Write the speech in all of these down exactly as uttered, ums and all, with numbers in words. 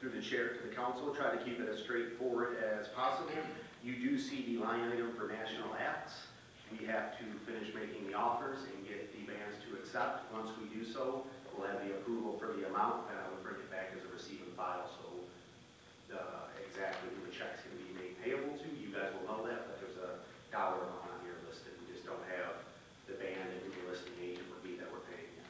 through the chair to the council, try to keep it as straightforward as possible. You do see the line item for national acts. We have to finish making the offers and get the bands to accept. Once we do so, we'll have the approval for the amount, and I will bring it back as a receive and file, so uh, exactly who the check's going to be made payable to. You guys will know that, but there's a dollar amount on here listed. We just don't have the band and who the listing agent would be that we're paying yet.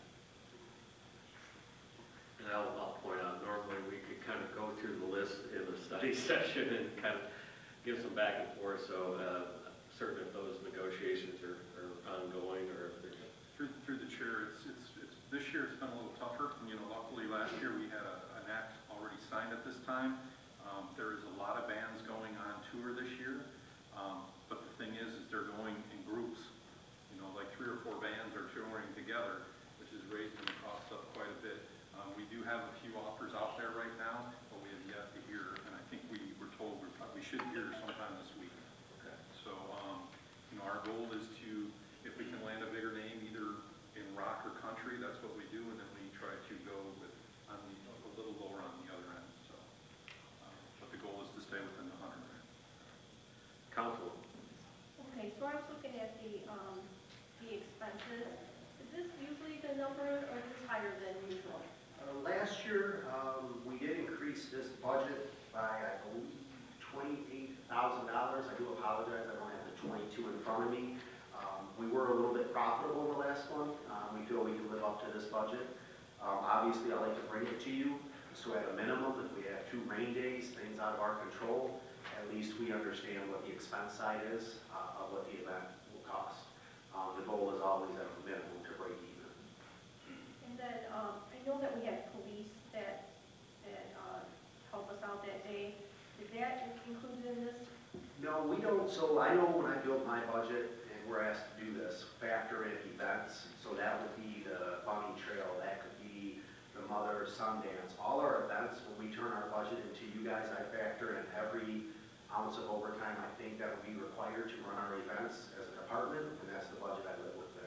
And I'll, I'll point out, normally we could kind of go through the list in the study session and kind of give some back and forth, so uh, certain if those negotiations are, are ongoing or if they're... Through, through the chair, it's, it's, it's, this year it's been a little tougher. You know, luckily last year we had a, an act already signed at this time. Um, there is a lot of bands going on tour this year, um, but the thing is, is they're going in groups. You know, like three or four bands are touring together, which is raising the cost up quite a bit. Um, we do have a few offers out there right now, but we have yet to hear, and I think we were told we probably should hear sometime this week. Okay. So, um, you know, our goal is to, if we can land a bigger name, either in rock or country, that's what we do, and then we try to go with on the, a little lower on the other end. So, um, but the goal is to stay within the hundred. Council. Okay, so I was looking at the um, the expenses. Is this usually the number, or is this higher than usual? Uh, last year, um, we did increase this budget by, I believe, twenty-eight thousand dollars. I do apologize, I don't have the twenty-two in front of me. Um, we were a little bit profitable in the last one. Um, we feel we can live up to this budget. Um, obviously, I like to bring it to you, so at a minimum, if we have two rain days, things out of our control, at least we understand what the expense side is uh, of what the event will cost. Um, the goal is always at a minimum to break even. And then um, I know that we had police that that uh, helped us out that day. Is that included in this? No, we don't. So I know when I built my budget, and we're asked to do this, factor in events. So that would be the bunny trail, that could be the mother Sundance. All our events, when we turn our budget into you guys, I factor in every ounce of overtime I think that would be required to run our events as a department, and that's the budget I live within.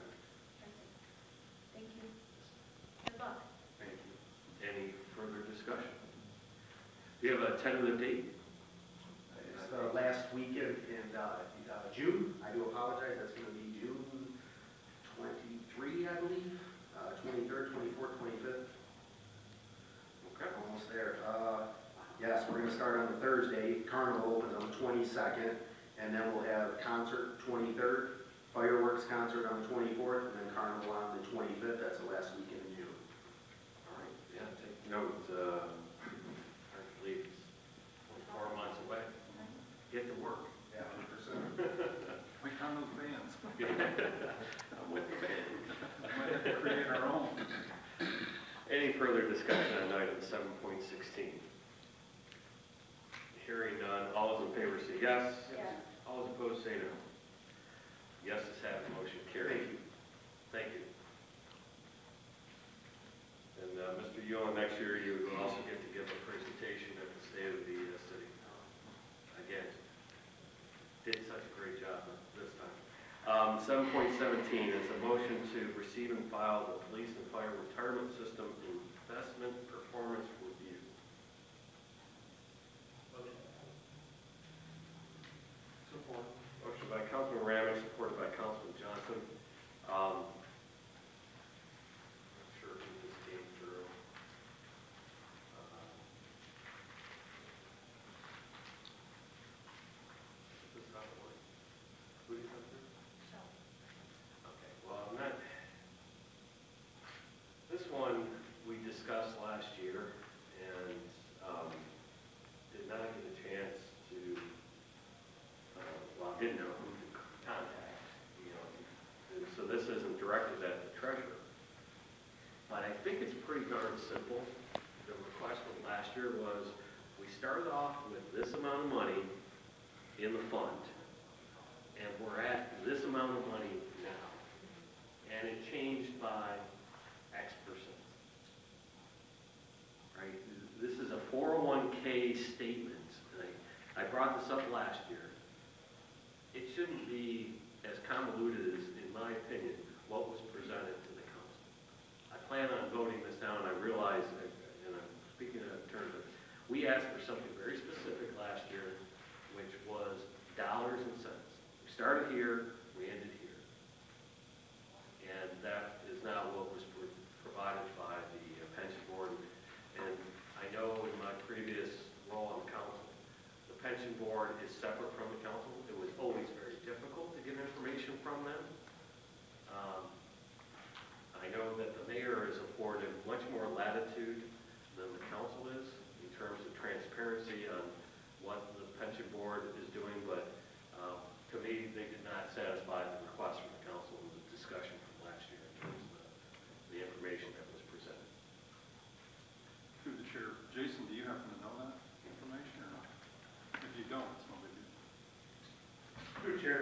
Thank you. Good luck. Thank you. Any further discussion? Do you have a tentative date? It's the last weekend in uh, uh, June. I do apologize. That's going to be June twenty-third, I believe. Uh, twenty-third, twenty-fourth, twenty-fifth. Okay, almost there. Uh, yes, we're going to start on the Thursday. Carnival opens on the twenty-second, and then we'll have concert twenty-third, fireworks concert on the twenty-fourth, and then Carnival on the twenty-fifth. That's the last weekend in June. All right. Yeah. Take note. Uh, I believe it's four months away. Get to work. Yeah, one hundred percent. We count those bands. I'm with the band. We might have to create our own. Any further discussion on item seven point sixteen? Hearing none, all those in favor say yes. Yes. All those opposed say no. Yeses have it, motion carried. Thank you. Thank you. And uh, Mister Yulin, next year you will also get to give a presentation at the State of the uh, City. Again, did such a great job this time. Um, seven point seventeen is a motion to receive and file the Police and Fire Retirement System Investment Performance Review. Support. Motion by Councilman Ramick, supported by Councilman Johnson. Um, not sure who this came through. Uh, is this not the one? Who did it come through? Okay, well, I'm not, this one we discussed last year and um, did not get a chance to, uh, well, I didn't know who to contact, you know, and so this isn't directed at the treasurer. But I think it's pretty darn simple. The request from last year was, we started off with this amount of money in the fund, and we're at this amount of money now. And it changed by X percent. Right? This is a four oh one K statement. And I, I brought this up last year. It shouldn't be as convoluted as, in my opinion, what was presented to the council. I plan on voting this down. I realize, and I'm speaking in terms of, we we asked for something very specific last year, which was dollars and cents. We started here, we ended here. And that is not what was pro- provided by the uh, pension board. And I know in my previous role on the council, the pension board is separate from the council. It was always very difficult to get information from them. Um, I know that the mayor is afforded much more latitude than the council is in terms of transparency on what the pension board is doing, but uh, to me, they did not satisfy the request from the council in the discussion from last year in terms of the, the information that was presented. Through the chair, Jason, do you happen to know that information or not? If you don't, it's no big deal. Through Chair,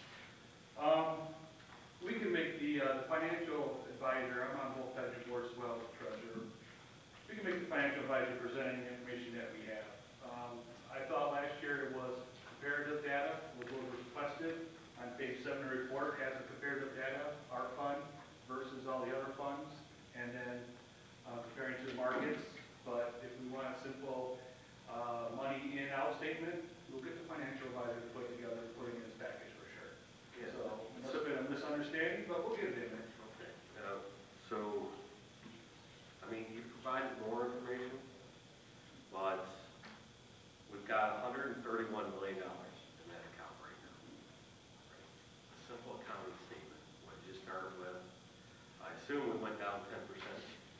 um, we can make the, uh, the financial advisor, I'm on both pension boards as well as treasurer. We can make the financial advisor presenting the information that we have. Um, I thought last year it was comparative data, was what was requested. On page seven of the report has the comparative data, our fund versus all the other funds, and then uh, comparing to the markets. But if we want a simple uh, money in out statement, we'll get the financial advisor to put together, put it in his package for sure. Yeah. So, it must have been a misunderstanding, but we'll get it in there. Okay. Uh, so, I mean, you provided more information, but we've got one hundred thirty-one million dollars in that account right now. A simple accounting statement, what you started with. I assume we went down ten percent.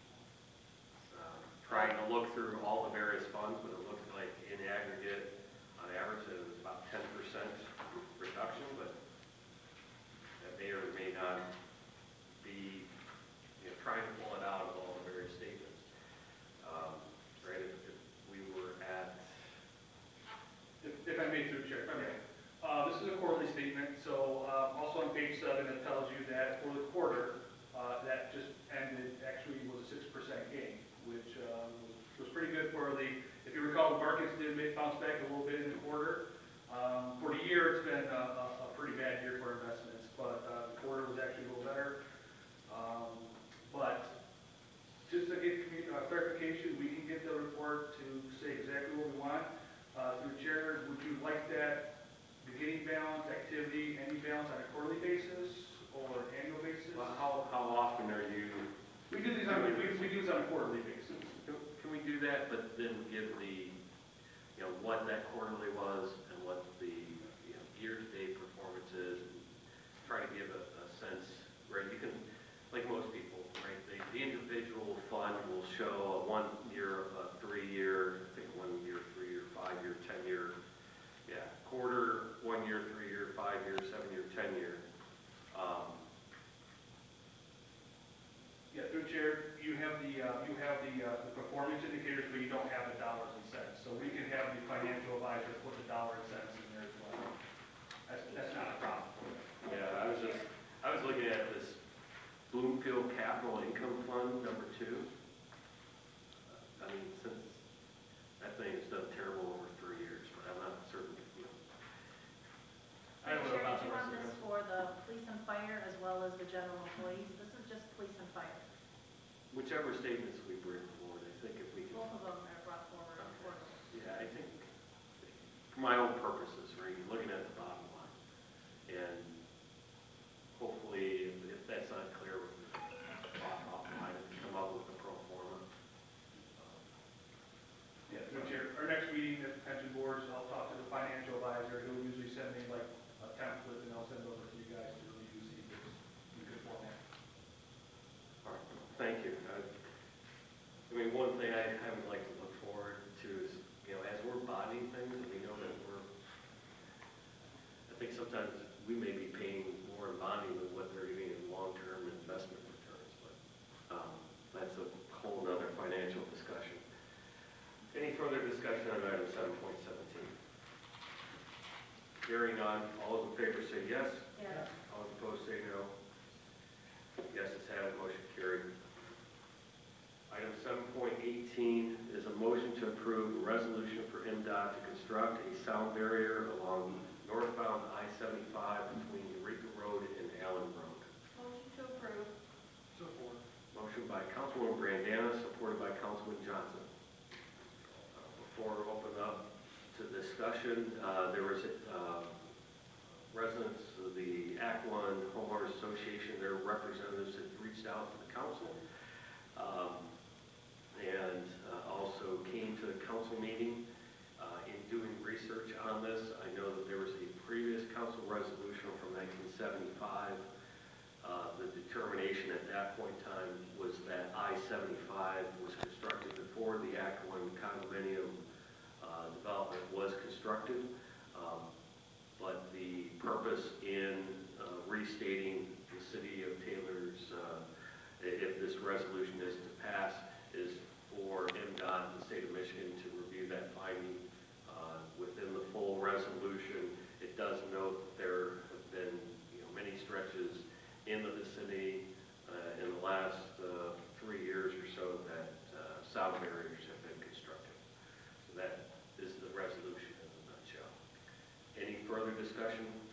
Uh, Trying to look through all the various funds, but it looked like in aggregate, on average, it was about ten percent reduction, but that may or may not be, you know, trying to pull it out of all the various statements. Um, right, if, if we were at, If, if I may, through Chair, if I may. Uh, this is a quarterly statement, so, uh, also on page seven, it tells you that for the quarter, uh, that just ended, actually was a six percent gain, which, uh, was, was pretty good for the, if you recall, the markets did make bounce back a little bit in the quarter. Um, for the year, it's been a, a, a pretty bad year for investments, but, uh, the quarter was actually a little better. Um, but just to get commu- uh, clarification, we can get the report to say exactly what we want. Uh, through Chair, would you like that beginning balance, activity, any balance on a quarterly basis or annual basis? well, how, how often are you, We do these on, we, we do this on a quarterly basis. can can we do that, but then give the, you know, what that quarterly was and what the, you know, year-to-date performance is, and try to give a, a sense, right, you can, like most people, right, the, the individual fund will show a one-year, a three-year, I think one-year, three-year, five-year, ten-year, yeah, quarter, one-year, three-year, five-year, seven-year, ten-year. Um, Yeah, through Chair, you have the, uh, you have the, uh, the performance indicators, but you don't have the dollars and cents. So we can have the financial advisor put the dollar and cents in there as well. That's, that's not a problem. Yeah, I was just, I was looking at this Bloomfield Capital Income Fund, number two. I mean, since, that thing has done terrible over three years, but I'm not certain, you know. I don't know Chair, about did the you rest want of this it. for the police and fire as well as the general employees? This is just police and fire. Whichever statements we bring forward, I think if we can, Both of them are brought forward on board. yeah, I think, for my own purposes, right, you're looking at the bottom line. And hopefully, if, if that's not clear, we can talk offline and come up with a pro forma. Um, Yeah, through Chair, our next meeting at the pension boards, I'll talk to the financial advisor, who will usually send me like a template, and I'll send it over to you guys to review, see if it's in good format. All right, thank you. I I mean, one thing I, I would like to look forward to is, you know, as we're bonding things, and we know that we're, I think sometimes we may be paying more in bonding than what they're getting in long-term investment returns, but um, that's a whole nother financial discussion. Any further discussion on item seven point seventeen? Hearing none, all those in favor say yes. Yes. All those opposed say no. Yes, it's had, motion carried. Item seven point eighteen is a motion to approve a resolution for M DOT to construct a sound barrier along northbound I seventy-five between Eureka Road and Allen Road. Motion to approve. Support. Motion by Councilwoman Brandana, supported by Councilman Johnson. Uh, Before discussion. Uh, There was uh, residents of the Act One Homeowners Association, their representatives had reached out to the council um, and uh, also came to the council meeting. Uh, In doing research on this, I know that there was a previous council resolution from nineteen seventy-five. Uh, The determination at that point in time was that I seventy-five was constructed before the Act One condominium uh, development was constructed. Um, But the purpose in uh, restating the city of Taylor's, uh, i- if this resolution is to pass, is for M D O T, the state of Michigan, to review that finding uh, within the full resolution. It does note that there have been, you know, many stretches in the vicinity uh, in the last uh, three years or so that uh, sound barriers have been constructed. So that is the resolution in a nutshell. Any further discussion